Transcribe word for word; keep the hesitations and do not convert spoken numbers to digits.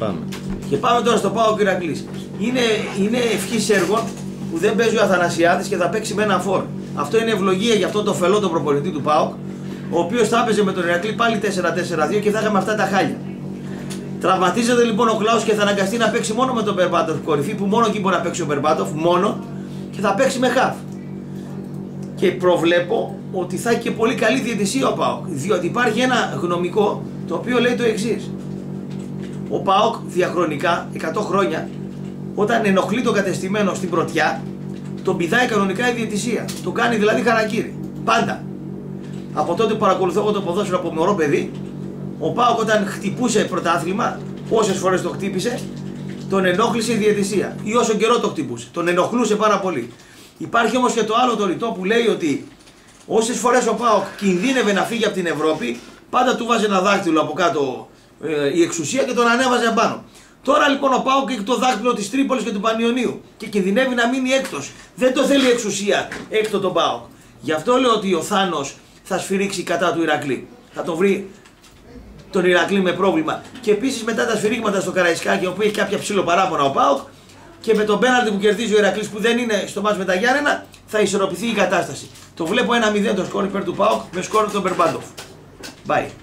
Πάμε. Και πάμε τώρα στο ΠΑΟΚ Ηρακλής. Είναι, είναι ευχής έργων που δεν παίζει ο Αθανασιάδης και θα παίξει με ένα φόρ. Αυτό είναι ευλογία για αυτόν τον φελό τον προπονητή του ΠΑΟΚ, ο οποίος θα έπαιζε με τον Ηρακλή πάλι τέσσερα τέσσερα δύο και θα είχαμε αυτά τα χάλια. Τραυματίζεται λοιπόν ο Κλάους και θα αναγκαστεί να παίξει μόνο με τον Μπερμπάτοφ κορυφή, που μόνο εκεί μπορεί να παίξει ο Μπερμπάτοφ, μόνο, και θα παίξει με χαφ. Και προβλέπω ότι θα έχει και πολύ καλή διαιτησία ο ΠΑΟΚ, διότι υπάρχει ένα γνωμικό το οποίο λέει το εξής. Ο ΠΑΟΚ διαχρονικά, εκατό χρόνια, όταν ενοχλεί τον κατεστημένο στην πρωτιά, τον πηδάει κανονικά η διαιτησία. Το κάνει δηλαδή χαρακίρι. Πάντα. Από τότε που παρακολουθώ εγώ το ποδόσφαιρο από μωρό παιδί, ο ΠΑΟΚ όταν χτυπούσε πρωτάθλημα, όσες φορές το χτύπησε, τον ενόχλησε η διαιτησία. Ή όσο καιρό το χτυπούσε. Τον ενοχλούσε πάρα πολύ. Υπάρχει όμως και το άλλο το ρητό που λέει ότι όσες φορές ο ΠΑΟΚ κινδύνευε να φύγει από την Ευρώπη, πάντα του βάζει ένα δάχτυλο από κάτω ε, η εξουσία και τον ανέβαζε απάνω. Τώρα λοιπόν ο ΠΑΟΚ έχει το δάχτυλο της Τρίπολης και του Πανιωνίου και κινδυνεύει να μείνει έκτος. Δεν το θέλει η εξουσία έκτο τον ΠΑΟΚ. Γι' αυτό λέω ότι ο Θάνος θα σφυρίξει κατά του Ηρακλή. Θα το βρει τον Ηρακλή με πρόβλημα. Και επίσης μετά τα σφυρίγματα στο Καραϊσκάκι, όπου έχει κάποια ψήλο παράπονα ο ΠΑΟΚ, και με τον πέναλτι που κερδίζει ο Ηρακλής που δεν είναι στο μάτς με τα Γιάννενα, θα ισορροπηθεί η κατάσταση. Το βλέπω ένα μηδέν το σκόρ υπέρ του ΠΑΟΚ με σκόρ τον Μπερμπάντοφ. Bye.